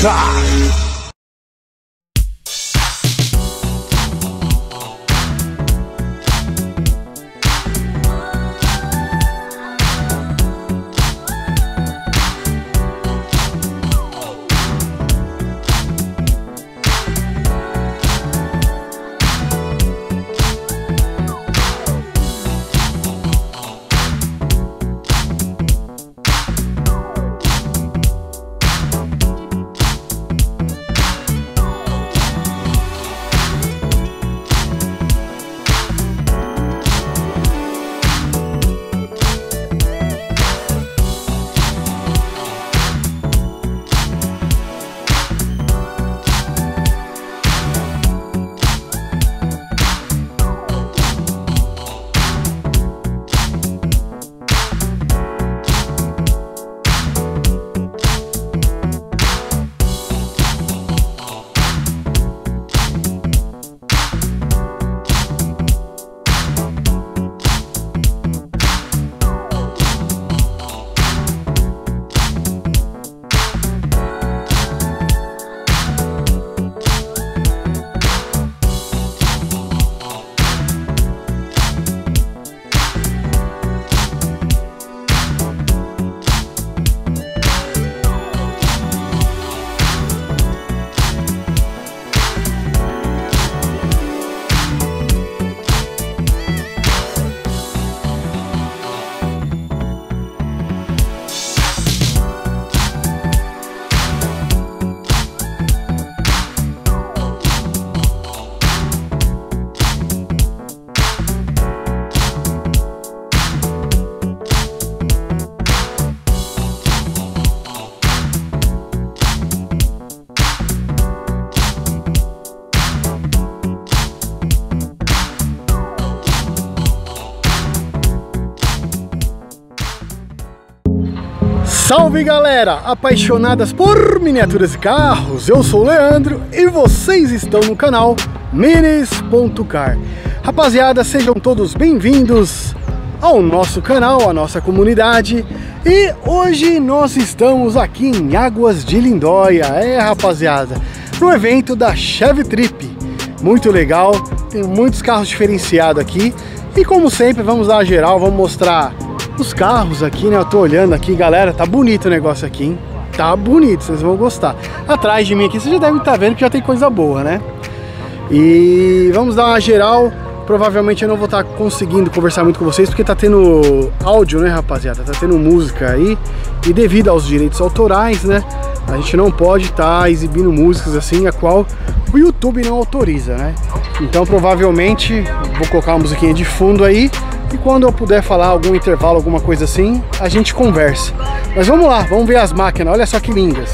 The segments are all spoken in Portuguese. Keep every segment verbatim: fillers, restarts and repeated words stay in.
Vectra! Salve galera, apaixonadas por miniaturas e carros, eu sou o Leandro e vocês estão no canal Minis ponto car. Rapaziada, sejam todos bem-vindos ao nosso canal, à nossa comunidade. E hoje nós estamos aqui em Águas de Lindóia, é rapaziada, no evento da Chevy Trip. Muito legal, tem muitos carros diferenciados aqui. E como sempre, vamos dar uma geral, vamos mostrar os carros aqui, né? Eu tô olhando aqui, galera, tá bonito o negócio aqui, hein? Tá bonito, vocês vão gostar. Atrás de mim aqui, vocês já devem estar vendo que já tem coisa boa, né? E vamos dar uma geral. Provavelmente eu não vou estar conseguindo conversar muito com vocês, porque tá tendo áudio, né, rapaziada? Tá tendo música aí. E devido aos direitos autorais, né, a gente não pode estar exibindo músicas assim, a qual o YouTube não autoriza, né? Então provavelmente vou colocar uma musiquinha de fundo aí. E quando eu puder falar algum intervalo, alguma coisa assim, a gente conversa. Mas vamos lá, vamos ver as máquinas, olha só que lindas.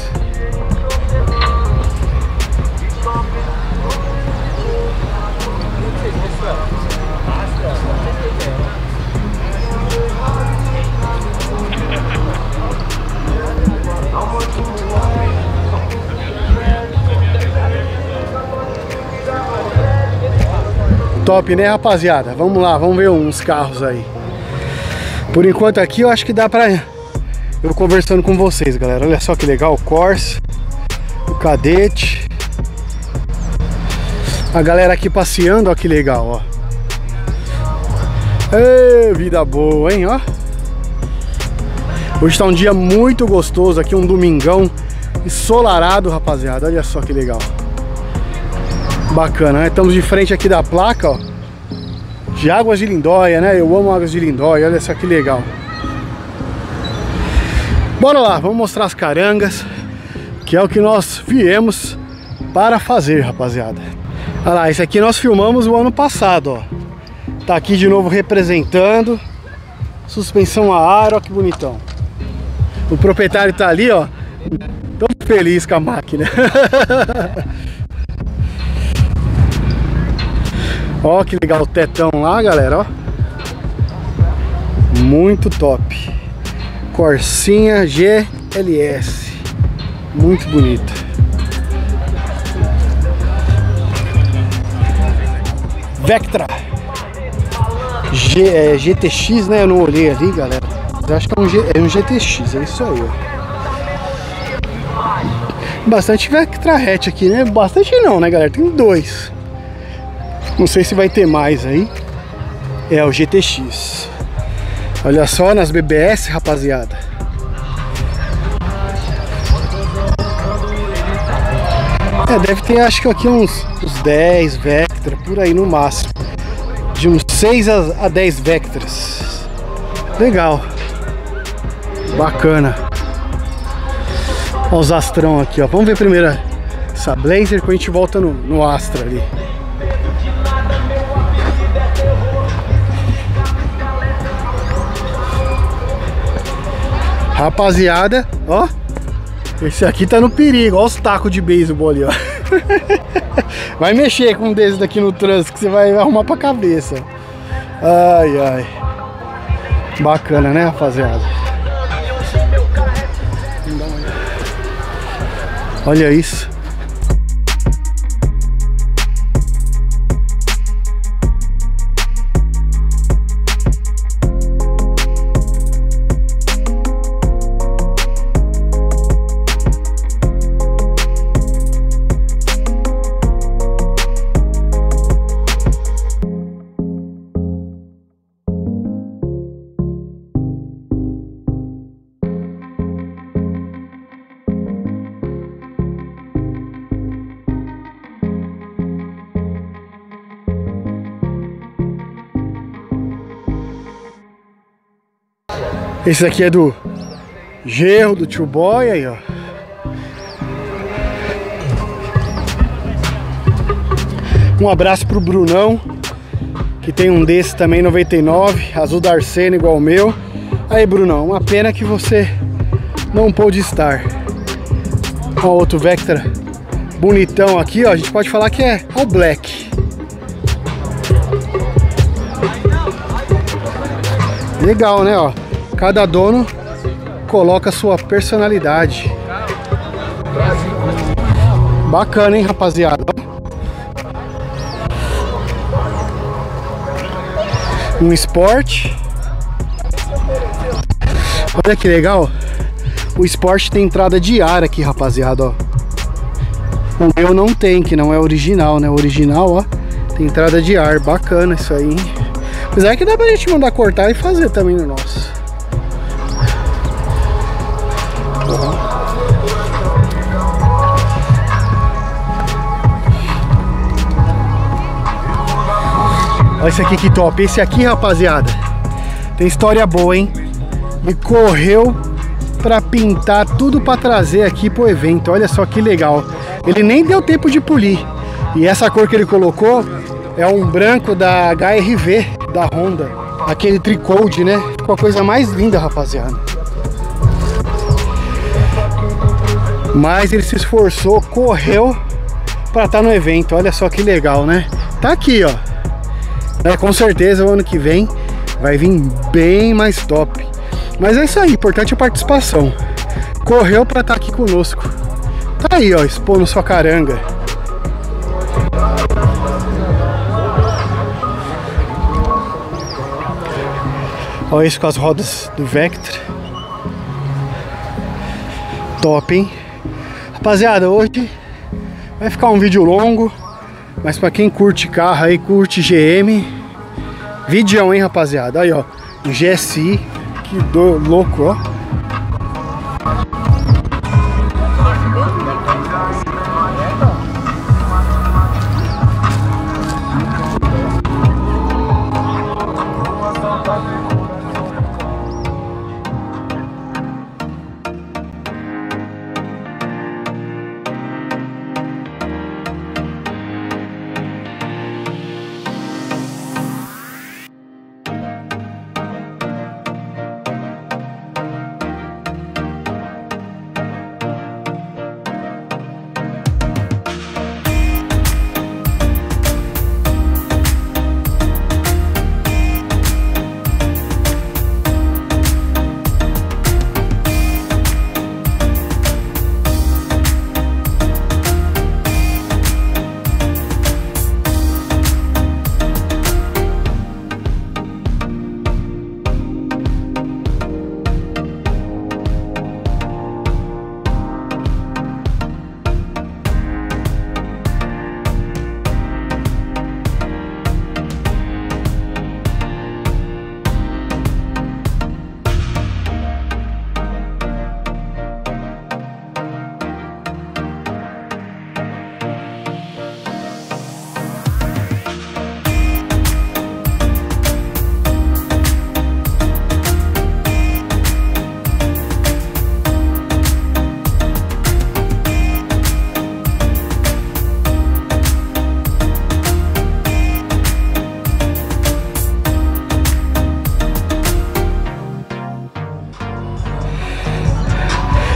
Top, né, rapaziada? Vamos lá, vamos ver uns carros aí. Por enquanto aqui eu acho que dá pra eu conversando com vocês, galera. Olha só que legal, o Corsa, o Cadete. A galera aqui passeando, ó que legal, ó. Ê, vida boa, hein, ó. Hoje tá um dia muito gostoso aqui, um domingão ensolarado, rapaziada. Olha só que legal. Bacana, né? Estamos de frente aqui da placa, ó, de Águas de Lindóia, né? Eu amo Águas de Lindóia, olha só que legal. Bora lá, vamos mostrar as carangas, que é o que nós viemos para fazer, rapaziada. Olha lá, esse aqui nós filmamos o ano passado, ó. Tá aqui de novo representando. Suspensão a ar, ó que bonitão. O proprietário tá ali, ó, tão feliz com a máquina. Ó que legal o tetão lá, galera, ó. Muito top. Corsinha G L S. Muito bonita. Vectra G, é, G T X, né? Eu não olhei ali, galera. Eu acho que é um, G, é um G T X, é isso aí, ó. Bastante Vectra hatch aqui, né? Bastante não, né, galera? Tem dois. Não sei se vai ter mais aí. É o G T X. Olha só nas B B S, rapaziada. É, deve ter, acho que aqui uns, uns dez Vectra, por aí no máximo. De uns seis a dez Vectras. Legal. Bacana. Olha os Astrão aqui, ó. Vamos ver primeiro essa Blazer, que a gente volta no, no Astra ali. Rapaziada, ó. Esse aqui tá no perigo. Olha os tacos de beisebol ali, ó. Vai mexer com um desses daqui no trânsito que você vai arrumar pra cabeça. Ai, ai. Bacana, né, rapaziada? Olha isso. Esse aqui é do Gerro, do Tio Boy, aí ó. Um abraço pro Brunão, que tem um desse também, noventa e nove, azul da Arsena igual o meu. Aí, Brunão, uma pena que você não pôde estar. Ó, outro Vectra bonitão aqui, ó. A gente pode falar que é All Black. Legal, né, ó. Cada dono coloca a sua personalidade. Bacana, hein, rapaziada? Um Sport. Olha que legal. O Sport tem entrada de ar aqui, rapaziada, ó. O meu não tem, que não é original, né? O original, ó, tem entrada de ar. Bacana isso aí, hein? Apesar que dá pra gente mandar cortar e fazer também no nosso. Olha esse aqui que top. Esse aqui, rapaziada, tem história boa, hein? Ele correu pra pintar tudo pra trazer aqui pro evento. Olha só que legal. Ele nem deu tempo de polir. E essa cor que ele colocou é um branco da H R V da Honda. Aquele tricode, né? Ficou a coisa mais linda, rapaziada. Mas ele se esforçou, correu pra estar no evento. Olha só que legal, né? Tá aqui, ó. É, com certeza o ano que vem vai vir bem mais top. Mas é isso aí, importante a participação. Correu pra estar aqui conosco. Tá aí, ó, expondo sua caranga. Olha isso com as rodas do Vectra. Top, hein? Rapaziada, hoje vai ficar um vídeo longo, mas pra quem curte carro aí, curte G M, vídeo, hein, rapaziada? Aí, ó, o G S I, que do, louco, ó.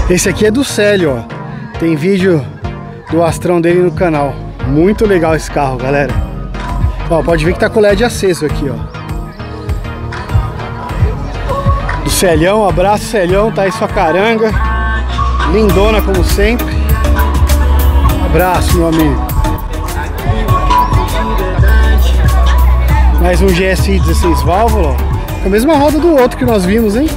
Esse aqui é do Célio, ó. Tem vídeo do Astrão dele no canal. Muito legal esse carro, galera. Ó, pode ver que tá com o L E D aceso aqui, ó. Do Celião, abraço Celião, tá aí sua caranga. Lindona como sempre. Abraço, meu amigo. Mais um G S I dezesseis válvulas, ó. É a mesma roda do outro que nós vimos, hein?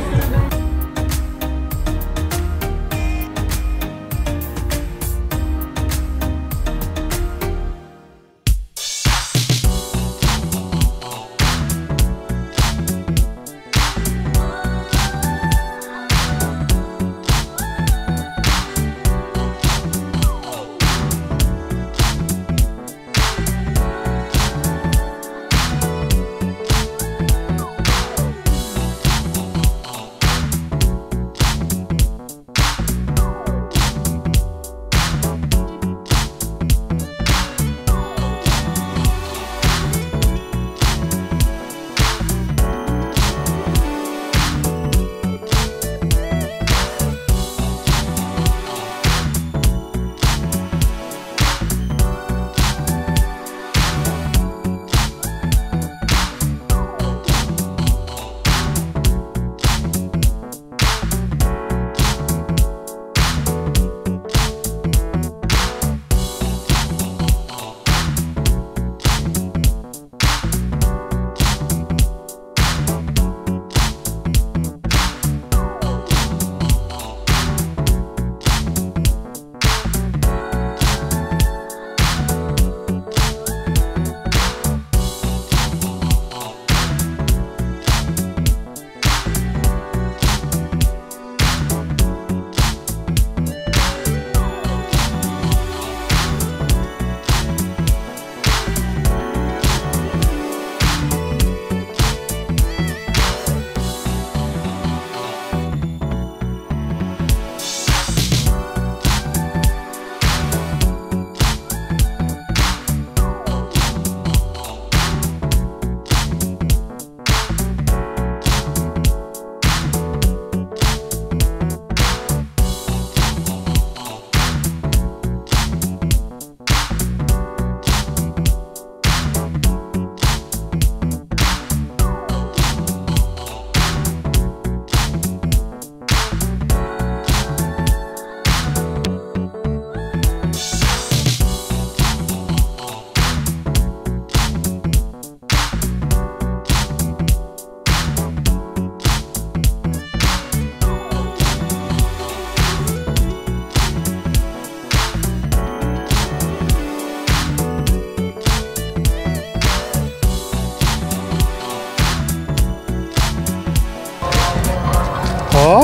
Ó,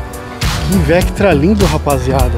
que Vectra lindo, rapaziada.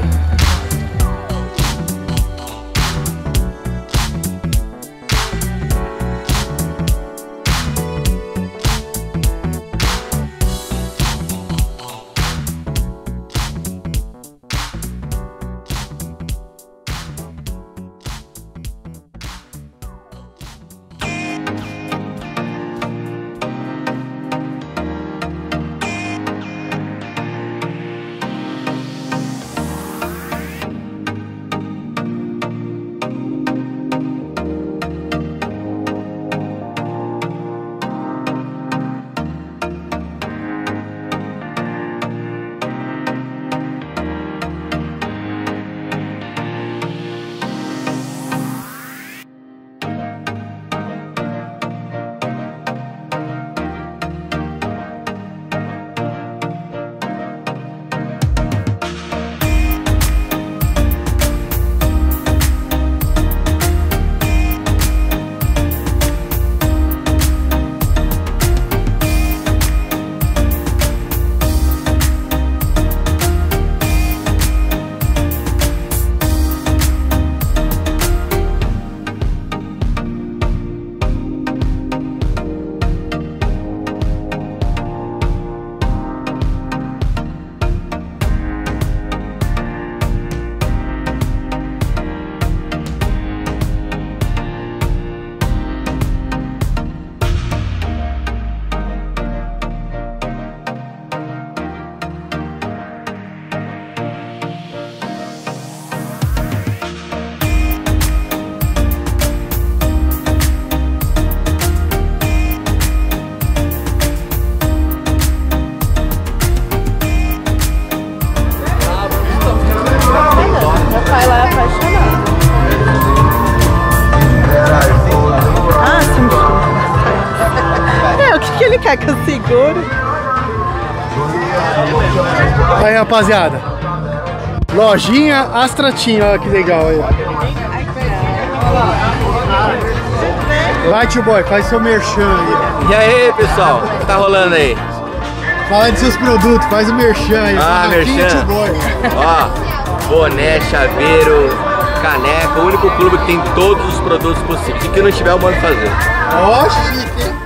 ele quer que eu segure. Aí, rapaziada, lojinha Astratinho, olha que legal aí. Vai, tio boy, faz seu merchan aí. E aí, pessoal, o que tá rolando aí? Fala de seus produtos, faz o merchan aí. Ah, merchan. Ó, boné, chaveiro, caneca, o único clube que tem todos os produtos possíveis. E que não tiver, eu mando fazer. Ó, chique, hein?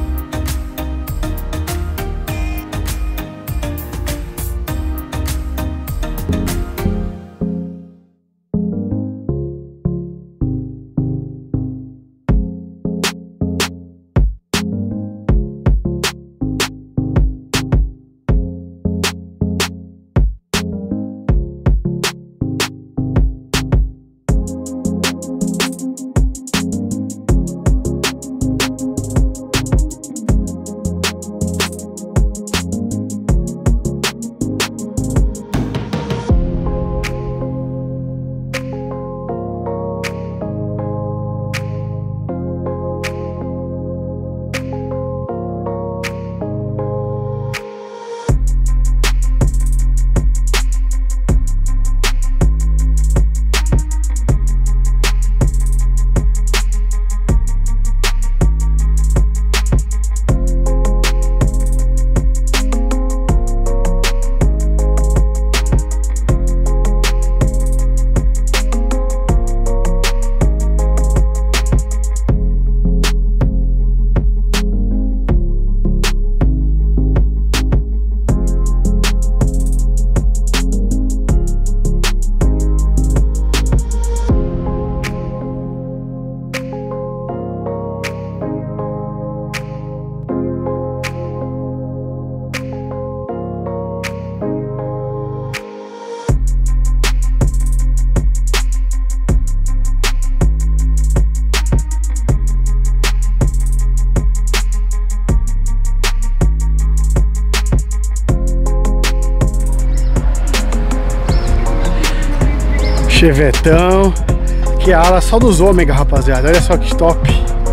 Chevetão, que é a ala só dos ômega, rapaziada. Olha só que top.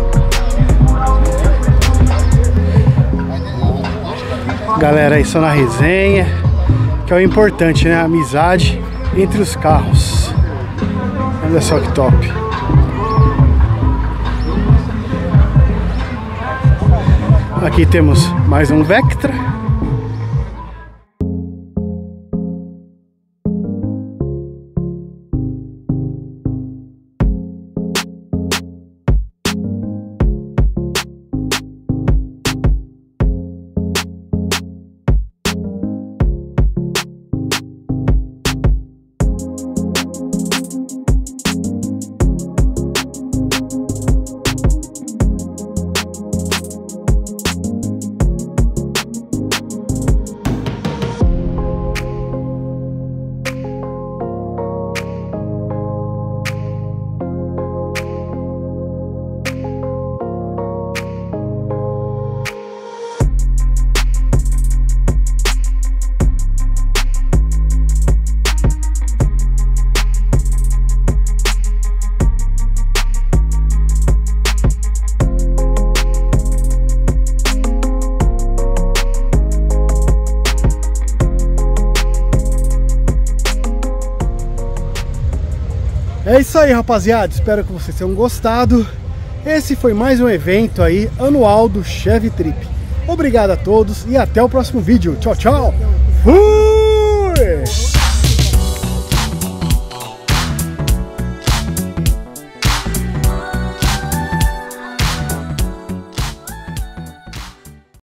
Galera aí só na resenha, que é o importante, né? A amizade entre os carros. Olha só que top. Aqui temos mais um Vectra. É isso aí, rapaziada, espero que vocês tenham gostado. Esse foi mais um evento aí anual do Chevy Trip. Obrigado a todos e até o próximo vídeo. Tchau, tchau. Fui!